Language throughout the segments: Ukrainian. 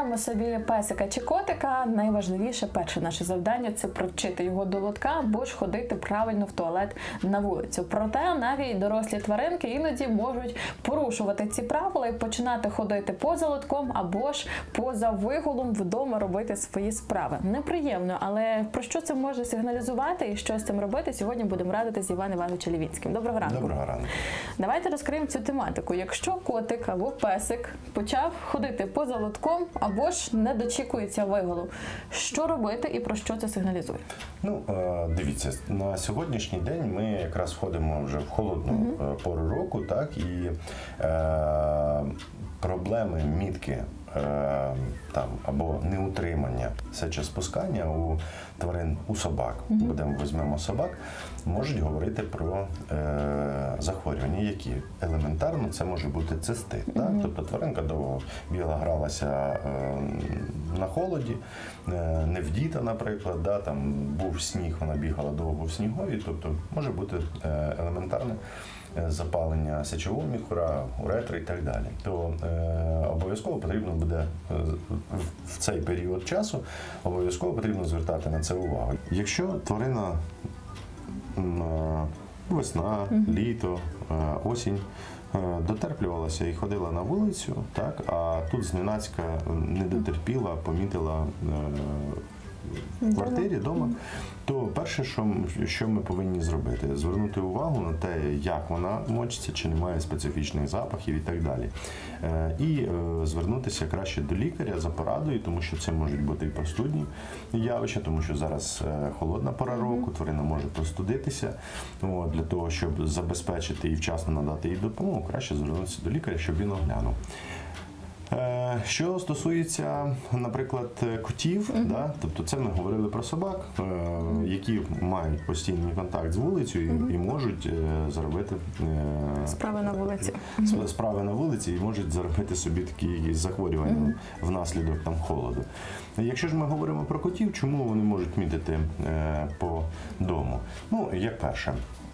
маємо собі песика чи котика, найважливіше перше наше завдання – це привчити його до лотка або ж ходити правильно в туалет на вулицю. Проте навіть дорослі тваринки іноді можуть порушувати ці правила і починати ходити поза лотком або ж поза вигулом вдома робити свої справи. Неприємно, але про що це може сигналізувати і що з цим робити, сьогодні будемо радити з Іваном Івановичем Лівінським. Доброго ранку. Доброго ранку. Давайте розкриємо цю тематику. Якщо котик або песик почав ходити поза лотком або ж не дочікується вигулу, що робити і про що це сигналізує? Ну, дивіться, на сьогоднішній день ми якраз входимо вже в холодну пору року, так, і проблеми мітки там, або неутримання сечоспускання у тварин, у собак, візьмемо собак, можуть говорити про захворювання, які елементарно це може бути цистит. Так? Тобто тваринка довго бігала, гралася на холоді, не вдіта, наприклад, да? Там був сніг, вона бігала довго в снігові, тобто може бути елементарне запалення сечового міхура, уретри і так далі. То обов'язково потрібно буде в цей період часу обов'язково потрібно звертати на це увагу. Якщо тварина весна, літо, осінь дотерплювалася і ходила на вулицю, так, а тут зненацька не дотерпіла, помітила в квартирі, вдома, то перше, що ми повинні зробити, звернути увагу на те, як вона мочиться, чи немає специфічних запахів і так далі. І звернутися краще до лікаря за порадою, тому що це можуть бути і простудні явища, тому що зараз холодна пора року, тварина може простудитися. Для того, щоб забезпечити і вчасно надати їй допомогу, краще звернутися до лікаря, щоб він оглянув. Що стосується, наприклад, котів, да, тобто це ми говорили про собак, які мають постійний контакт з вулицею і можуть заробити справи на вулиці і можуть заробити собі такі захворювання внаслідок там холоду. Якщо ж ми говоримо про котів, чому вони можуть мітити по дому? Ну, як перше,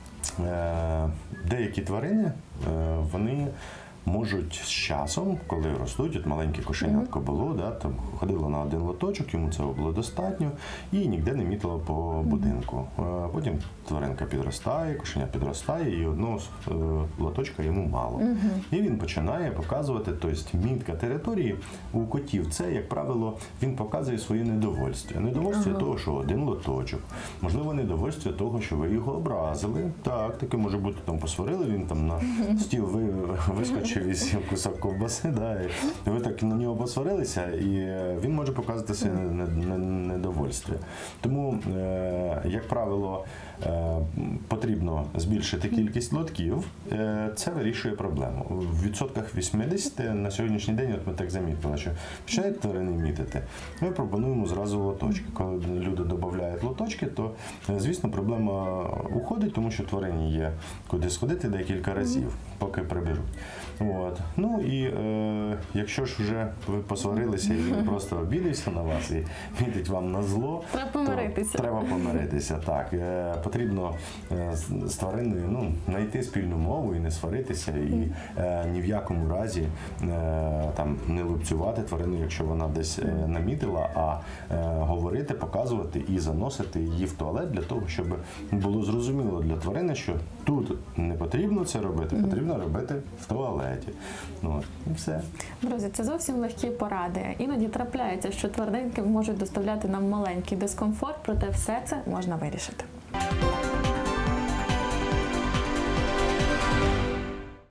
деякі тварини, вони можуть з часом, коли ростуть, от маленьке кошенятко було, да, там ходило на один лоточок, йому цього було достатньо, і ніде не мітило по будинку. Потім тваринка підростає, кошеня підростає, і одного лоточка йому мало. І він починає показувати, тобто мітка території у котів, це, як правило, він показує своє недовольство. Недовольство того, що один лоточок. Можливо, недовольство того, що ви його образили. Так, таке може бути, там посварили, він там на стіл вискочив із кусок ковбаси, да, і ви так на нього посварилися, і він може показувати своє недовольство. Тому, як правило, потрібно збільшити кількість лотків, це вирішує проблему. В відсотках 80 на сьогоднішній день, от ми так замітили, що починають тварини мітити, ми пропонуємо зразу лоточки. Коли люди додають лоточки, то, звісно, проблема уходить, тому що тварині є куди сходити декілька разів, поки приберуть. Ну і якщо ж вже ви посварилися і він просто обідався на вас і мітить вам на зло, треба помиритися. Так, потрібно з твариною знайти спільну мову і не сваритися, і ні в якому разі там не лупцювати тварину, якщо вона десь намітила, а говорити, показувати і заносити її в туалет для того, щоб було зрозуміло для тварини, що тут не потрібно це робити, потрібно робити в туалеті. І все. Друзі, це зовсім легкі поради. Іноді трапляється, що тваринки можуть доставляти нам маленький дискомфорт, проте все це можна вирішити.